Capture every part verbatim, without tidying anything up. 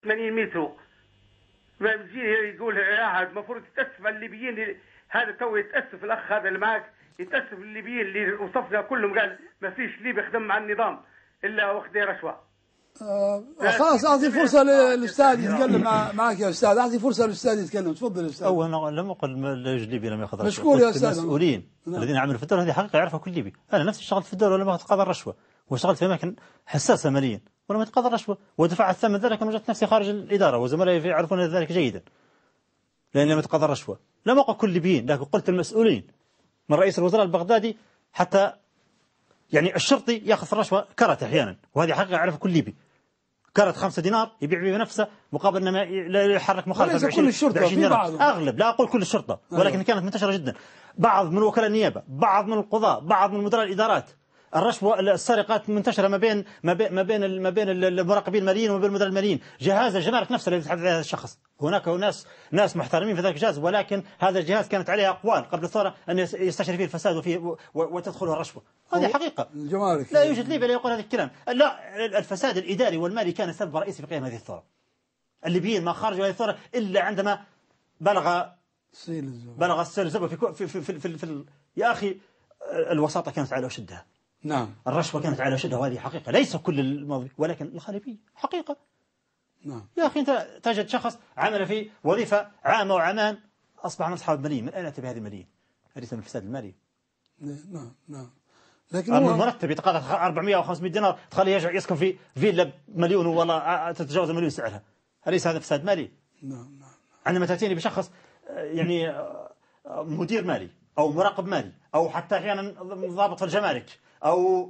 ثمانين متر. بيجي يقول قاعد المفروض يتاسف على الليبيين. هذا تو يتاسف الاخ هذا اللي معك، يتاسف الليبيين اللي وصفنا كلهم قال ما فيش ليبي يخدم مع النظام الا واخذ رشوه. آه خلاص اعطي فرصه للاستاذ يتكلم معك يا استاذ، اعطي فرصه للاستاذ يتكلم. تفضل استاذ. اول لم اقل الليبي لم ياخذ رشوه. مشكور يا استاذ. المسؤولين نعم. الذين عملوا في الدوله هذه حقيقه يعرفها كل ليبي. انا نفسي اشتغلت في الدوله ولم اتقاضى الرشوه، واشتغلت في اماكن حساسه ماليا ولم اتقاضى الرشوه، ودفعت ثمن ذلك ان وجدت نفسي خارج الاداره، وزملائي يعرفون ذلك جيدا لان لم اتقاضى الرشوه. لم اقل كل ليبيين، لكن قلت المسؤولين من رئيس الوزراء البغدادي حتى يعني الشرطي ياخذ الرشوه كرت احيانا، وهذه حقيقه يعرفها كل ليبي. كرت خمسة دينار يبيع بها نفسه مقابل انما لا يحرك مخالفه كل الشرطه في بعض. اغلب، لا اقول كل الشرطه، ولكن كانت منتشره جدا. بعض من وكلاء النيابه، بعض من القضاء، بعض من مدراء الادارات. الرشوه السرقات منتشره ما بين ما بين ما بين ما بين المراقبين الماليين وما بين المدراء الماليين. جهاز الجمارك نفسه الذي يتحدث هذا الشخص، هناك ناس ناس محترمين في ذلك الجهاز، ولكن هذا الجهاز كانت عليه اقوال قبل الثوره ان يستشري فيه الفساد وفيه وتدخله الرشوه. هذه حقيقه. الجمارك لا يوجد ليبي لا يقول هذا الكلام. لا، الفساد الاداري والمالي كان سبب رئيسي في قيام هذه الثوره. الليبيين ما خرجوا هذه الثوره الا عندما بلغ بلغ السيل الزبر في في في, في, في, في يا اخي الوساطه كانت على اشدها. نعم. الرشوه كانت على اشدها، وهذه حقيقه ليس كل الماضي ولكن الغالبيه حقيقه. نعم. يا اخي انت تجد شخص عمل في وظيفه عامه وعمان اصبح من اصحاب الملايين، من اين اتى بهذه الملايين؟ هذه من الفساد المالي. نعم نعم. لكن هو المرتب يتقاضى أربعمائة أو خمسمائة دينار تخليه يرجع يسكن في فيلا مليون ولا تتجاوز المليون سعرها. أليس هذا فساد مالي؟ نعم نعم. عندما تأتيني بشخص يعني مدير مالي أو مراقب مالي أو حتى أحيانا ضابط في الجمارك أو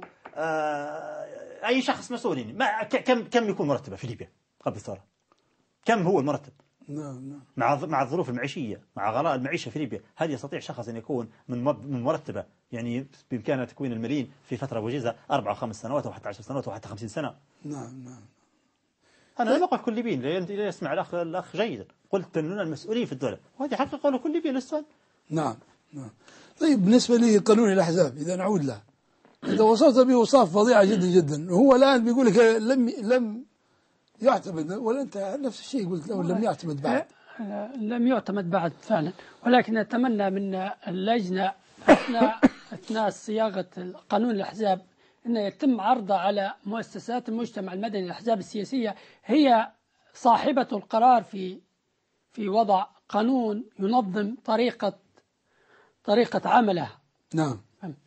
أي شخص مسؤول، ما كم كم يكون مرتبه في ليبيا قبل الثورة؟ كم هو المرتب؟ نعم نعم. مع مع الظروف المعيشية، مع غلاء المعيشة في ليبيا، هل يستطيع شخص أن يكون من من مرتبه يعني بإمكانه تكوين الملايين في فترة وجيزة أربع أو خمس سنوات أو حتى عشر سنوات أو حتى خمسين سنة؟ نعم نعم. أنا لم أقل كل ليبيين، لا يسمع الأخ الأخ جيدا، قلت أننا المسؤولين في الدولة، وهذه حقيقة قالوا كل ليبيين للسؤال. نعم نعم. طيب بالنسبة لي قانون الأحزاب إذا نعود له، إذا وصلت بوصاف فظيعة جدا جدا، هو الآن بيقول لك لم لم يعتمد، ولا أنت نفس الشيء قلت له لم يعتمد بعد؟ لم يعتمد بعد فعلا، ولكن نتمنى من اللجنة أثناء أثناء صياغة قانون الأحزاب أن يتم عرضه على مؤسسات المجتمع المدني. الأحزاب السياسية هي صاحبة القرار في في وضع قانون ينظم طريقة طريقة عملها. نعم.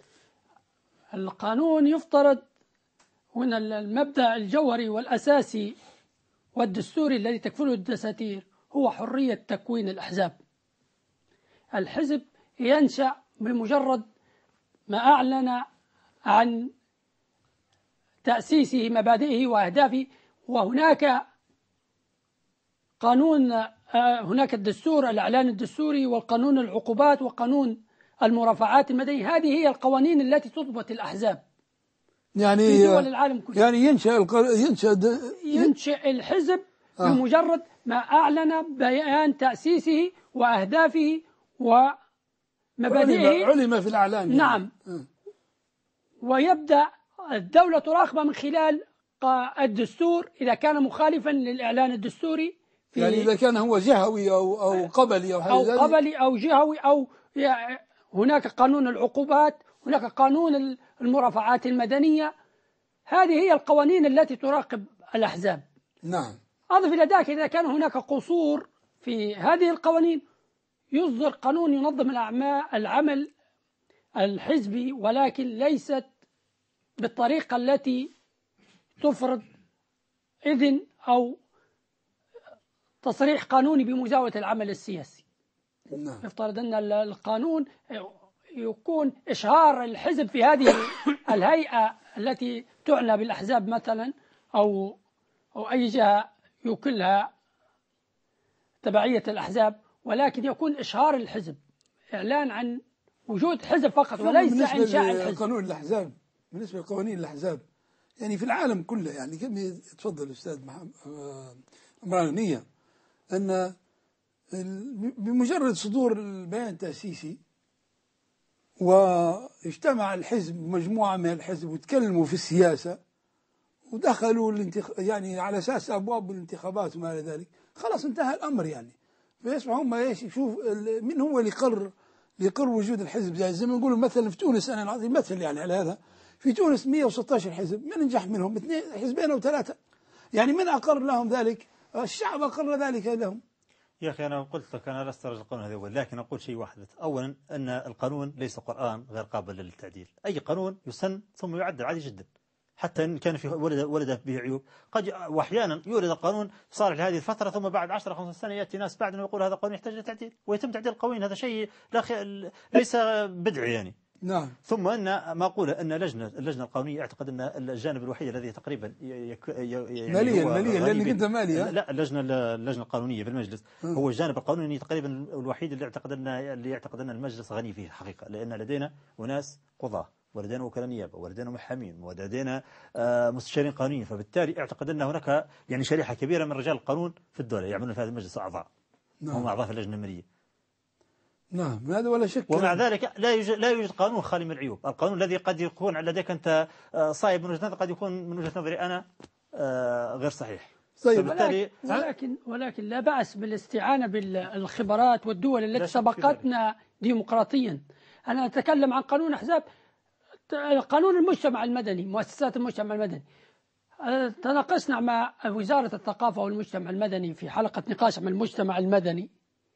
القانون يفترض هنا المبدأ الجوهري والأساسي والدستوري الذي تكفله الدساتير هو حرية تكوين الأحزاب. الحزب ينشأ بمجرد ما أعلن عن تأسيسه مبادئه وأهدافه، وهناك قانون، هناك الدستور، الإعلان الدستوري والقانون العقوبات وقانون المرافعات المدنية. هذه هي القوانين التي تضبط الأحزاب يعني في دول العالم كله. يعني ينشأ القر... ينشأ د... ينشأ الحزب آه. بمجرد ما أعلن بيان تأسيسه وأهدافه ومبادئه، علم, علم في الإعلان يعني. نعم. آه. ويبدأ الدولة تراقبه من خلال الدستور إذا كان مخالفا للإعلان الدستوري، في يعني إذا كان هو جهوي أو أو قبلي أو حاجة أو قبلي أو جهوي، أو هناك قانون العقوبات، هناك قانون المرافعات المدنية. هذه هي القوانين التي تراقب الأحزاب. نعم. أضف إلى ذلك إذا كان هناك قصور في هذه القوانين يصدر قانون ينظم العمل الحزبي، ولكن ليست بالطريقة التي تفرض إذن أو تصريح قانوني بمزاولة العمل السياسي. نعم. يفترض أن القانون يكون إشهار الحزب في هذه الهيئة التي تعنى بالأحزاب مثلا، أو أو أي جهة يوكلها تبعية الأحزاب، ولكن يكون إشهار الحزب، إعلان عن وجود حزب فقط وليس إنشاء الحزب. قانون الأحزاب بالنسبة لقوانين الأحزاب يعني في العالم كله، يعني كم يتفضل الأستاذ عمران نية أن بمجرد صدور البيان التأسيسي واجتمع الحزب مجموعة من الحزب وتكلموا في السياسة ودخلوا الانتخ... يعني على أساس أبواب الانتخابات وما إلى ذلك، خلاص انتهى الأمر يعني. فيسمعوا هم ايش يشوف من هو اللي يقر اللي يقر وجود الحزب، زي زي ما نقول مثلا في تونس، أنا العظيم مثل يعني على هذا، في تونس مئة وستة عشر حزب، من نجح منهم اثنين حزبين أو ثلاثة، يعني من أقر لهم ذلك؟ الشعب أقر ذلك لهم. يا أخي أنا قلت لك أنا لست رجل القانون هذا أول، لكن أقول شيء واحد. أولا أن القانون ليس قرآن غير قابل للتعديل. أي قانون يسن ثم يعدل عادي جدا، حتى إن كان في ولد ولد به عيوب قد، وأحيانا يولد القانون صالح لهذه الفترة، ثم بعد عشرة خمسة سنة يأتي ناس بعدنا ويقول هذا القانون يحتاج لتعديل ويتم تعديل القوانين. هذا شيء لا خي... ليس بدعي يعني. نعم. ثم أن ما أقول أن لجنة اللجنة القانونية أعتقد أن الجانب الوحيد الذي تقريبا يك... يعني ماليا ماليا لأنك أنت مالية. لا اللجنة اللجنة القانونية في المجلس م. هو الجانب القانوني تقريبا الوحيد اللي يعتقد أن اللي يعتقد أن المجلس غني فيه حقيقة، لأن لدينا أناس قضاة ولدينا وكلاء نيابة ولدينا محامين ولدينا مستشارين قانونيين، فبالتالي اعتقد أن هناك يعني شريحة كبيرة من رجال القانون في الدولة يعملون في هذا المجلس أعضاء. نعم. هم أعضاء في اللجنة المالية. نعم هذا ولا شك. ومع ذلك لا يوجد لا يوجد قانون خالي من العيوب. القانون الذي قد يكون لديك أنت صائب من وجهة نظر قد يكون من وجهة نظري أنا غير صحيح. طيب ولكن, ولكن ولكن لا بأس بالاستعانة بالخبرات والدول التي سبقتنا ديمقراطيا. أنا أتكلم عن قانون أحزاب، قانون المجتمع المدني، مؤسسات المجتمع المدني. تناقشنا مع وزارة الثقافة والمجتمع المدني في حلقة نقاش عن المجتمع المدني.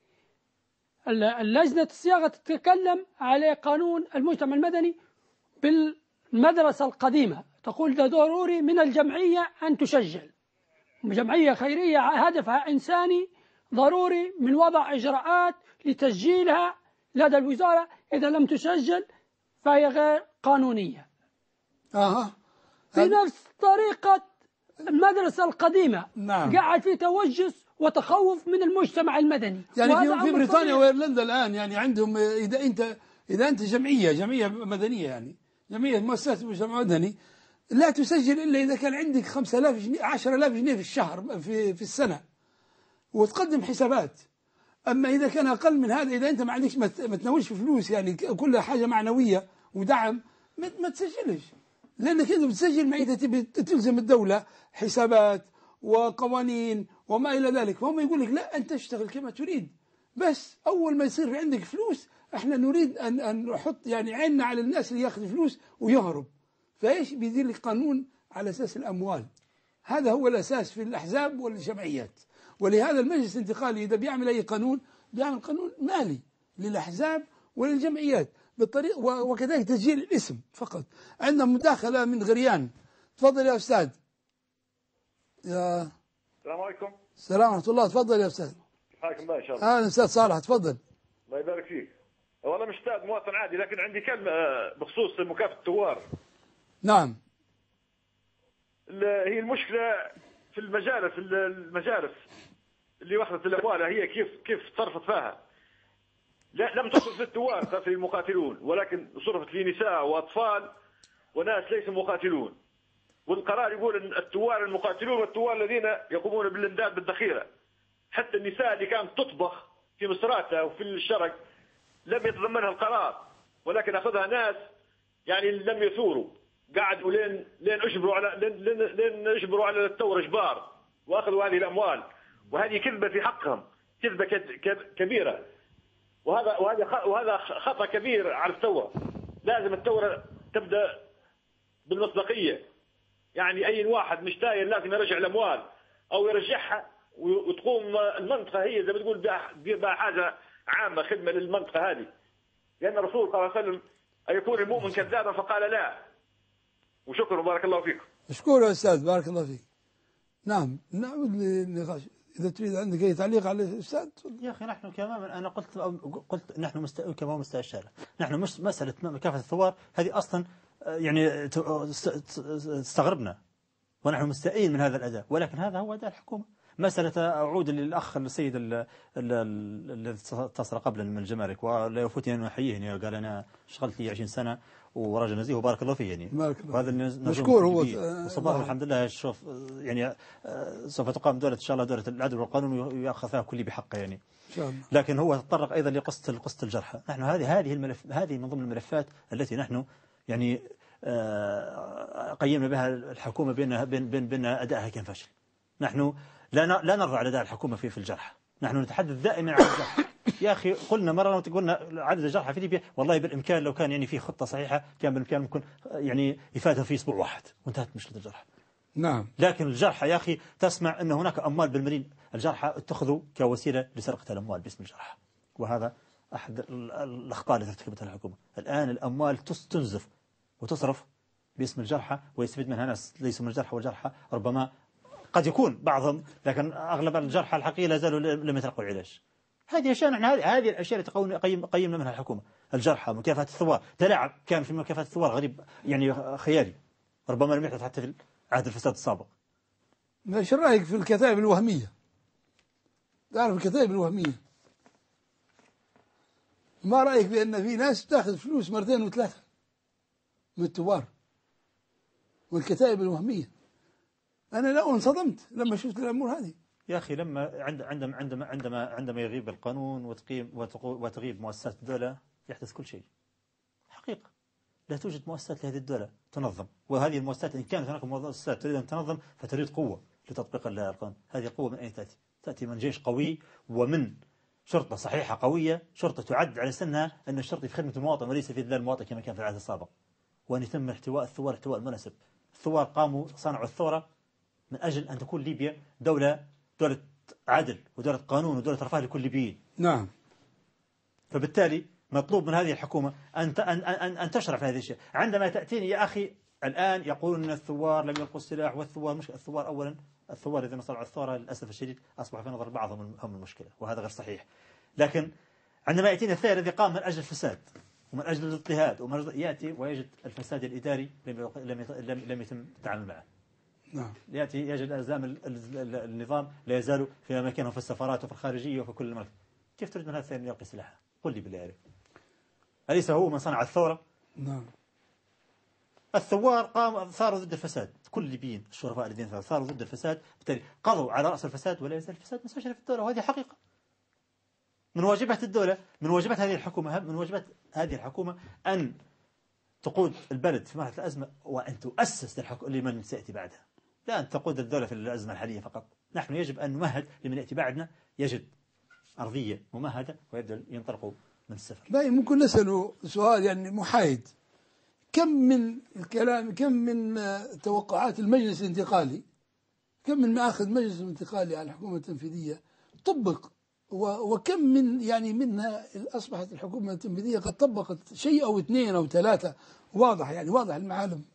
اللجنة الصياغة تتكلم على قانون المجتمع المدني بالمدرسة القديمة، تقول ده ضروري من الجمعية أن تسجل، جمعية خيرية هدفها إنساني، ضروري من وضع إجراءات لتسجيلها لدى الوزارة، إذا لم تسجل فهي غير قانونية. آه. في نفس طريقة المدرسة القديمة. نعم. قاعد في توجس وتخوف من المجتمع المدني. يعني في, في بريطانيا وايرلندا الآن يعني عندهم إذا أنت إذا أنت جمعية جمعية مدنية يعني جمعية مؤسسة مجتمع مدني لا تسجل إلا إذا كان عندك خمسة آلاف جنيه عشرة آلاف جنيه في الشهر في في السنة وتقدم حسابات. أما إذا كان أقل من هذا، إذا أنت ما عندكش ما تناولش فلوس يعني كلها حاجة معنوية ودعم، ما تسجلش، لأنك أنت بتسجل ما إذا تبي تلزم الدولة حسابات وقوانين وما إلى ذلك. فهم يقول لك لا أنت اشتغل كما تريد، بس أول ما يصير في عندك فلوس إحنا نريد أن أن نحط يعني عيننا على الناس اللي يأخذ فلوس ويهرب. فإيش بيدير لك قانون على أساس الأموال. هذا هو الأساس في الأحزاب والجمعيات. ولهذا المجلس الانتقالي إذا بيعمل أي قانون بيعمل قانون مالي للأحزاب وللجمعيات بالطريق، وكذلك تسجيل الاسم فقط. عندنا مداخلة من غريان، تفضل يا أستاذ. يا السلام عليكم. السلام ورحمة الله، تفضل يا أستاذ. حياكم الله إن شاء الله. أهلا أستاذ صالح، تفضل. الله يبارك فيك. والله مش أستاذ مواطن عادي، لكن عندي كلمة بخصوص مكافأة الثوار. نعم. هي المشكلة في المجالس المجالس اللي أخذت الأموال، هي كيف كيف صرفت فيها. لا لم تصرف في الثوار، صرفت المقاتلون، ولكن صرفت في نساء وأطفال وناس ليسوا مقاتلون. والقرار يقول أن الثوار المقاتلون والثوار الذين يقومون بالإمداد بالذخيرة. حتى النساء اللي كانت تطبخ في مصراتها وفي الشرق لم يتضمنها القرار، ولكن أخذها ناس يعني لم يثوروا، قعدوا لين لين اجبروا على لين لين, لين اجبروا على الثوره اجبار، واخذوا هذه الاموال، وهذه كذبه في حقهم، كذبه كبيره، وهذا وهذا وهذا خطا كبير على الثوره. لازم الثوره تبدا بالمصداقيه، يعني اي واحد مش داير لازم يرجع الاموال او يرجعها، وتقوم المنطقه هي زي ما تقول بها حاجه عامه، خدمه للمنطقه هذه، لان الرسول صلى الله عليه وسلم أيكون المؤمن كذابا فقال لا. وشكرا وبارك الله فيكم. اشكره يا أستاذ، بارك الله فيك. نعم نعود للنقاش، إذا تريد عندك أي تعليق على الأستاذ. يا أخي نحن كمان أنا قلت قلت نحن مست... كما مستوى الشارع، نحن مش مسألة مكافحة الثوار هذه أصلا يعني استغربنا ونحن مستائين من هذا الأداء، ولكن هذا هو أداء الحكومة. مسألة أعود للأخ السيد الذي اتصل قبلا من الجمارك، ولا يفوتني أن أحييه، قال أنا اشتغلت لي عشرين سنة ورجل نزيه وبارك الله فيه يعني. وهذا مشكور هو. وصباح الحمد لله. شوف يعني سوف تقام دولة إن شاء الله دولة العدل والقانون ويأخذ فيها كل بحقه يعني. إن شاء الله. لكن هو تطرق أيضا لقصة القصة الجرحى. نحن هذه هذه الملف هذه من ضمن الملفات التي نحن يعني قيمنا بها الحكومة بأن بين بين بين أدائها كان فاشل. نحن لا لا نرضى على أداء الحكومة في في الجرح، نحن نتحدث دائما عن الجرح. يا أخي قلنا مرة قلنا عدد الجرحى في ليبيا والله بالإمكان لو كان يعني في خطة صحيحة كان بالإمكان ممكن يعني إفادة في أسبوع واحد وانتهت مشكلة الجرحى. نعم. لكن الجرحى يا أخي تسمع أن هناك أموال بالملايين، الجرحى اتخذوا كوسيلة لسرقة الأموال باسم الجرحى، وهذا أحد الأخطاء التي ارتكبتها الحكومة. الآن الأموال تنزف وتصرف باسم الجرحى ويستفيد منها ناس ليسوا من الجرحى، والجرحى ربما قد يكون بعضهم، لكن أغلب الجرحى الحقيقة لا زالوا لم يتلقوا العلاج. هذه أشياء نحن هذه الأشياء التي قيم قيمنا منها الحكومة. الجرحى، مكافأة الثوار، تلاعب كان في مكافأة الثوار غريب يعني خيالي، ربما لم يحدث حتى في عهد الفساد السابق. ايش رايك في الكتائب الوهميه؟ تعرف الكتائب الوهميه؟ ما رايك بان في ناس تاخذ فلوس مرتين وثلاثه من الثوار والكتائب الوهميه؟ انا لا انصدمت لما شفت الامور هذه يا اخي. لما عندما عندما عندما عندما يغيب القانون وتقيم وتغيب مؤسسات الدوله يحدث كل شيء. حقيقه لا توجد مؤسسات لهذه الدوله تنظم، وهذه المؤسسات ان كانت هناك مؤسسات تريد ان تنظم فتريد قوه لتطبيق القانون. هذه القوه من اين تاتي؟ تاتي من جيش قوي ومن شرطه صحيحه قويه، شرطه تعد على سنها ان الشرطي في خدمه المواطن وليس في ذلال المواطن كما كان في العهد السابق، وان يتم احتواء الثوار احتواء المناسب. الثوار قاموا صنعوا الثوره من اجل ان تكون ليبيا دوله دولة عدل ودولة قانون ودولة رفاه لكل الليبيين. نعم. فبالتالي مطلوب من هذه الحكومة أن أن أن أن تشرع في هذه الأشياء. عندما تأتيني يا أخي الآن يقولون أن الثوار لم يلقوا السلاح، والثوار مش الثوار أولا الثوار الذين صنعوا الثورة للأسف الشديد أصبحوا في نظر بعضهم هم المشكلة، وهذا غير صحيح. لكن عندما يأتينا الثائر الذي قام من أجل الفساد ومن أجل الاضطهاد ومن أجل يأتي ويجد الفساد الإداري لم لم لم يتم التعامل معه. نعم. يأتي يجد ألزام النظام لا يزالوا في أماكنهم في السفارات وفي الخارجية وفي كل مكان. كيف تريد من هذا الثاني يلقي سلاحه؟ قل لي بالله عليك. أليس هو من صنع الثورة؟ نعم. الثوار قام صاروا ضد الفساد، كل الليبيين الشرفاء الذين صاروا ضد الفساد، بالتالي قضوا على رأس الفساد ولا يزال الفساد منتشر في الدولة، وهذه حقيقة. من واجبات الدولة، من واجبات هذه الحكومة، من واجبات هذه الحكومة أن تقود البلد في مرحلة الأزمة وأن تؤسس لمن سيأتي بعدها. لا أن تقود الدولة في الأزمة الحالية فقط. نحن يجب أن نمهد لمن يأتي بعدنا، يجد أرضية ممهدة ويبدأ ينطلقوا من السفر. لا ممكن نسأله سؤال يعني محايد، كم من الكلام كم من توقعات المجلس الانتقالي، كم من مآخذ المجلس الانتقالي على الحكومة التنفيذية طبق، وكم من يعني منها أصبحت الحكومة التنفيذية قد طبقت شيء أو اثنين أو ثلاثة، واضح يعني واضح المعالم.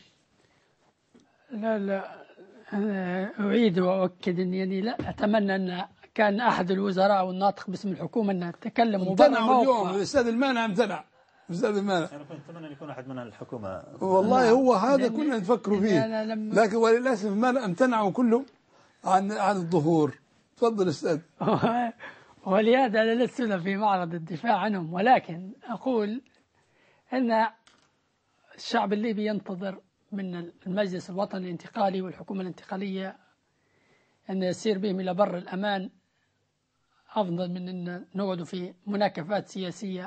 لا لا أنا أعيد وأؤكد أني يعني لا أتمنى أن كان أحد الوزراء والناطق باسم الحكومة أن تكلم امتنعوا اليوم. الأستاذ المانع امتنع. الأستاذ المانع أنا كنت أتمنى أن يكون أحد من الحكومة. والله هو هذا كنا نفكروا فيه، لكن وللأسف المانع امتنعوا كله عن عن الظهور. تفضل أستاذ. ولهذا أنا لست في معرض الدفاع عنهم، ولكن أقول أن الشعب الليبي ينتظر من المجلس الوطني الانتقالي والحكومة الانتقالية أن يسير بهم إلى بر الأمان أفضل من أن نقعد في مناكفات سياسية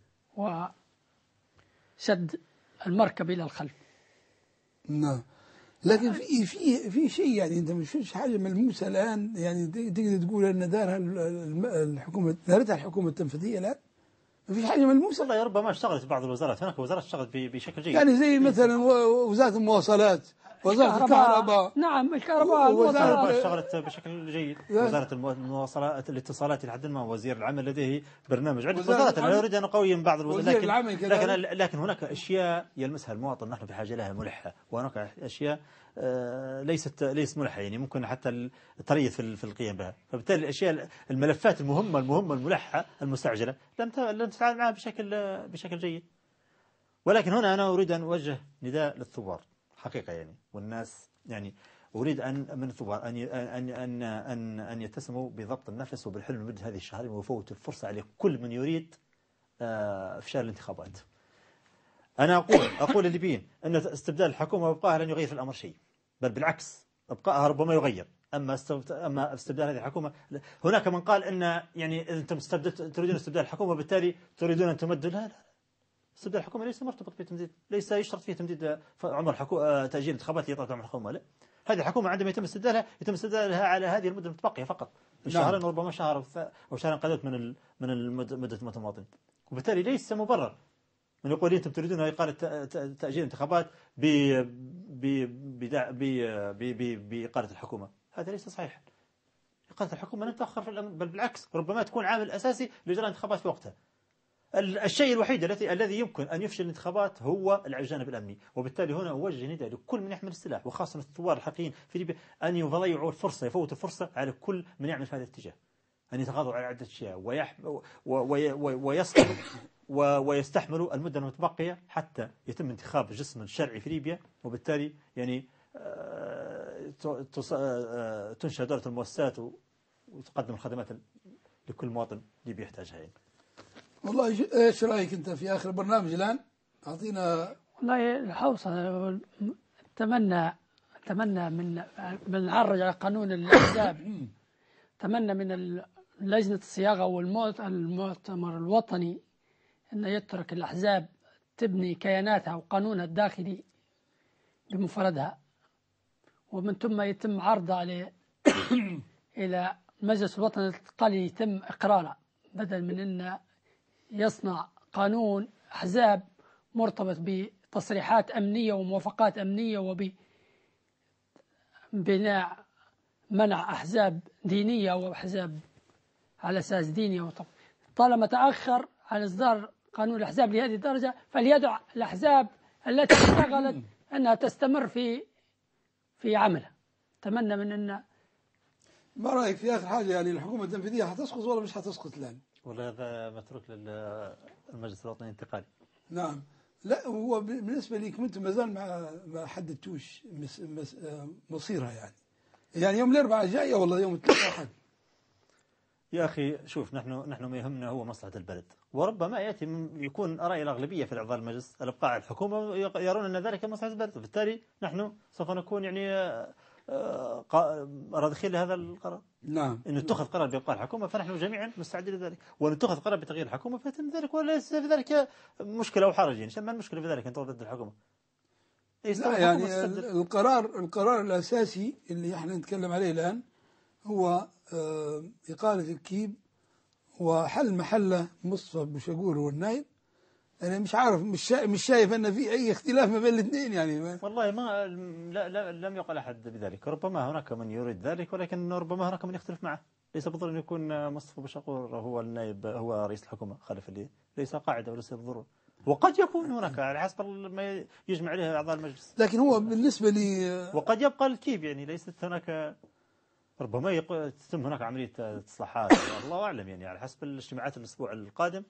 وشد المركب إلى الخلف. نعم. لكن في في في شيء يعني أنت مش فيش حاجة ملموسة الآن يعني تقدر تقول أن دارها الحكومة دارتها الحكومة التنفيذية الآن ما فيش حاجة ملموسة. والله ربما اشتغلت بعض الوزارات، هناك وزارات اشتغلت بشكل جيد يعني زي مثلا وزارة المواصلات، وزارة الكهرباء. نعم الكهرباء الكهرباء اشتغلت بشكل جيد، وزارة المواصلات الاتصالات لحد ما، وزير العمل لديه برنامج، عدة وزارات. أنا لا أريد أن أقوم بعض الوزارات، لكن, لكن لكن هناك أشياء يلمسها المواطن نحن بحاجة لها ملحة، وهناك أشياء ليست ليست ملحة، يعني ممكن حتى التريث في في القيام بها. فبالتالي الأشياء الملفات المهمة المهمة الملحة المستعجلة لم لم تتعامل معها بشكل بشكل جيد. ولكن هنا أنا أريد أن أوجه نداء للثوار حقيقة يعني، والناس يعني أريد أن من الثوار أن أن أن أن أن يتسموا بضبط النفس وبالحلم لمدة هذه الشهرين ويفوتوا الفرصة على كل من يريد إفشال الانتخابات. أنا أقول أقول للليبيين أن استبدال الحكومة وإبقائها لن يغير في الأمر شيء، بل بالعكس إبقائها ربما يغير. أما أما استبدال هذه الحكومة، هناك من قال أن يعني أنتم تريدون استبدال الحكومة بالتالي تريدون أن تمدوا. لا لا استبدال الحكومة ليس مرتبط بتمديد، ليس يشترط فيه تمديد عمر حكومة تأجيل الانتخابات لإطالة عمر الحكومة، لا. هذه الحكومة عندما يتم استبدالها يتم استبدالها على هذه المدة المتبقية فقط، شهرين ربما شهر أو شهرين قليل من من مدة المواطن، وبالتالي ليس مبرر من يقول أنتم تريدون إقالة تأجيل الانتخابات بإقالة الحكومة. هذا ليس صحيح. إقالة الحكومة لن تأخر في الأمر، بل بالعكس ربما تكون عامل أساسي لإجراء الانتخابات في وقتها. الشيء الوحيد الذي الذي يمكن أن يفشل الانتخابات هو الجانب الأمني، وبالتالي هنا أوجه نداء لكل من يحمل السلاح وخاصة الثوار الحقيقيين في ليبيا أن يضيعوا الفرصة، يفوتوا الفرصة على كل من يعمل في هذا الاتجاه، أن يتغاضوا على عدة أشياء ويصبروا ويستحملوا المدة المتبقية حتى يتم انتخاب جسم شرعي في ليبيا، وبالتالي يعني تنشأ دولة المؤسسات وتقدم الخدمات لكل مواطن ليبي يحتاجها. يعني. والله ايش رايك انت في اخر برنامج الان؟ اعطينا. والله الحوصه اتمنى اتمنى من بنعرج على قانون الاحزاب، اتمنى من لجنه الصياغه والمؤتمر الوطني انه يترك الاحزاب تبني كياناتها وقانونها الداخلي بمفردها، ومن ثم يتم عرضها ل الى المجلس الوطني الانتقالي يتم اقرارها، بدل من انه يصنع قانون أحزاب مرتبط بتصريحات أمنية وموافقات أمنية وبناء منع أحزاب دينية أو أحزاب على أساس ديني. طالما تأخر عن إصدار قانون الأحزاب لهذه الدرجة فليدع الأحزاب التي اشتغلت أنها تستمر في في عملها. أتمنى من أن. ما رأيك في آخر حاجة، يعني الحكومة التنفيذية حتسقط ولا مش حتسقط الآن؟ ولا هذا متروك للمجلس الوطني الانتقالي. نعم. لا هو بالنسبة لكم أنتم ما زال ما ما حددتوش مصيرها، يعني يعني يوم الأربعاء الجاية والله يوم الثلاثاء أحد. يا أخي شوف، نحن نحن ما يهمنا هو مصلحة البلد، وربما يأتي يكون رأي الأغلبية في أعضاء المجلس الإبقاء على الحكومة يرون أن ذلك مصلحة البلد، وبالتالي نحن سوف نكون يعني راضخين لهذا القرار. نعم. إن اتخذ قرار بإبقاء الحكومة فنحن جميعا مستعدين لذلك، وإن اتخذ قرار بتغيير الحكومة فيتم ذلك، وليس في ذلك مشكلة أو حرج. يعني ما المشكلة في ذلك أن تضد الحكومة؟ لا يعني القرار القرار الأساسي اللي احنا نتكلم عليه الآن هو إقالة الكيب وحل محله مصطفى بوشاقور هو النائب. أنا مش عارف، مش شايف مش شايف أن في أي اختلاف ما بين الاثنين يعني. والله ما لا لا لم يقل أحد بذلك، ربما هناك من يريد ذلك ولكن ربما هناك من يختلف معه. ليس بالضرورة أن يكون مصطفى بوشاقور هو النائب هو رئيس الحكومة خلف اللي ليس قاعدة وليس بالضرورة، وقد يكون هناك على حسب ما يجمع عليه أعضاء المجلس. لكن هو بالنسبة لي وقد يبقى الكيب، يعني ليست هناك، ربما تتم هناك عملية إصلاحات الله أعلم، يعني على حسب الاجتماعات الأسبوع القادم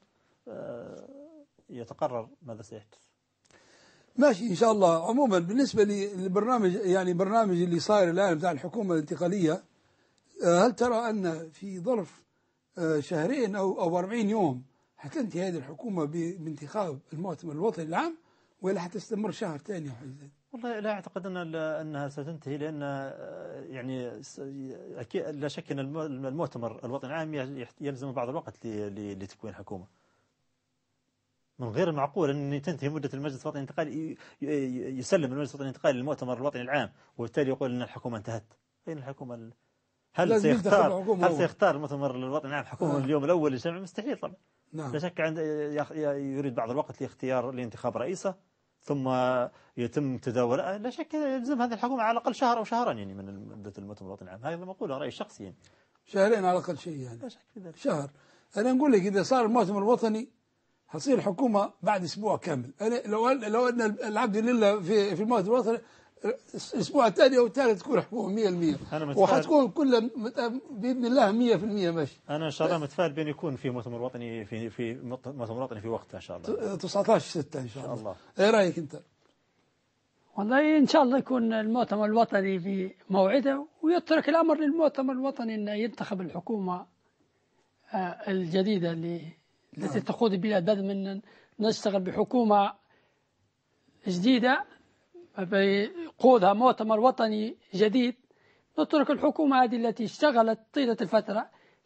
يتقرر ماذا سيحدث. ماشي إن شاء الله. عموما بالنسبة للبرنامج، يعني برنامج اللي صاير الآن بتاع الحكومة الانتقالية، هل ترى أن في ظرف شهرين أو أو أربعين يوم حتنتهي هذه الحكومة بانتخاب المؤتمر الوطني العام، ولا حتستمر شهر ثاني؟ والله لا أعتقد أن أنها ستنتهي، لأن يعني لا شك أن المؤتمر الوطني العام يلزم بعض الوقت لتكوين حكومة. من غير المعقول أن تنتهي مدة المجلس الوطني الانتقالي، يسلم المجلس الوطني الانتقالي للمؤتمر الوطني العام وبالتالي يقول أن الحكومة انتهت. أين الحكومة؟ هل سيختار هل سيختار المؤتمر الوطني العام حكومة من اليوم الأول للجمع؟ مستحيل طبعا. نعم. لا شك عند يريد بعض الوقت لاختيار لانتخاب رئيسه ثم يتم تداولها. لا شك يلزم هذه الحكومة على الأقل شهر أو شهرين يعني من مدة المؤتمر الوطني العام. هذا ما أقوله رأي شخصي يعني. شهرين على الأقل شيء يعني. لا شك في ذلك. شهر. أنا نقول لك إذا صار المؤتمر الوطني حصير حكومة بعد أسبوع كامل. أنا لو لو أن العبد لله في في المؤتمر الوطني الأسبوع الثاني أو الثالث تكون حكومة مية بالمية، وحتكون كلها بإذن الله مية في المية ماشي. أنا إن شاء الله متفائل بأن يكون في مؤتمر وطني في في مؤتمر وطني في وقتها إن شاء الله. تسعة عشر ستة إن شاء الله. الله. إيه رأيك أنت؟ والله إن شاء الله يكون المؤتمر الوطني في موعده، ويترك الأمر للمؤتمر الوطني أن ينتخب الحكومة الجديدة اللي التي تقود البلاد، بدل من نشتغل بحكومة جديدة بيقودها مؤتمر وطني جديد. نترك الحكومة هذه التي اشتغلت طيلة الفترة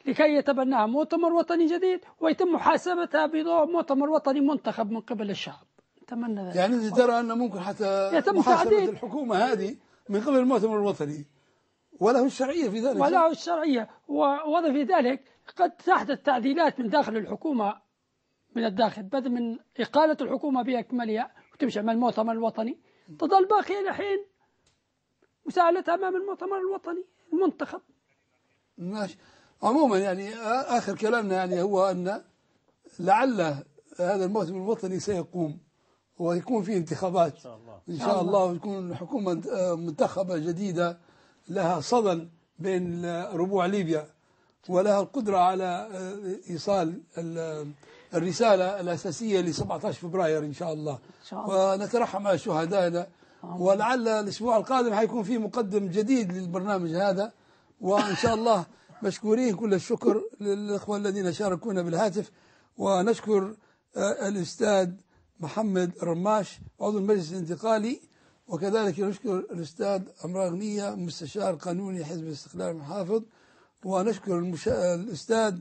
لكي يتبناها مؤتمر وطني جديد ويتم محاسبتها بضوء مؤتمر وطني منتخب من قبل الشعب. نتمنى ذلك. يعني أنت ترى أن ممكن حتى يتم محاسبة تعديل الحكومة هذه من قبل المؤتمر الوطني وله الشرعية في ذلك؟ وله الشرعية، ووضع في ذلك قد تحدث تعديلات من داخل الحكومة من الداخل، بدل من إقالة الحكومة بأكملها وتمشي مع المؤتمر الوطني تظل باقية لحين مساءلتها أمام المؤتمر الوطني المنتخب. ماشي. عموما يعني آخر كلامنا يعني هو أن لعل هذا المؤتمر الوطني سيقوم ويكون فيه انتخابات إن شاء الله, إن شاء الله ويكون حكومة منتخبة جديدة لها صدى بين ربوع ليبيا ولها القدرة على إيصال الرسالة الأساسية ل سبعة عشر فبراير إن شاء الله, إن شاء الله. ونترحم على شهدائنا، ولعل الأسبوع القادم حيكون فيه مقدم جديد للبرنامج هذا، وإن شاء الله مشكورين كل الشكر للإخوة الذين شاركونا بالهاتف. ونشكر الأستاذ محمد رماش عضو المجلس الانتقالي، وكذلك نشكر الأستاذ أمراغ نية مستشار قانوني حزب الاستقلال المحافظ، ونشكر المشا... الأستاذ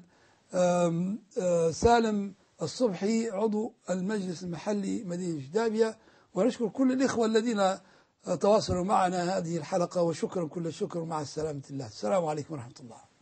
سالم الصبحي عضو المجلس المحلي مدينة جدابية، ونشكر كل الإخوة الذين تواصلوا معنا هذه الحلقة، وشكرا كل الشكر، مع السلامة الله. السلام عليكم ورحمة الله.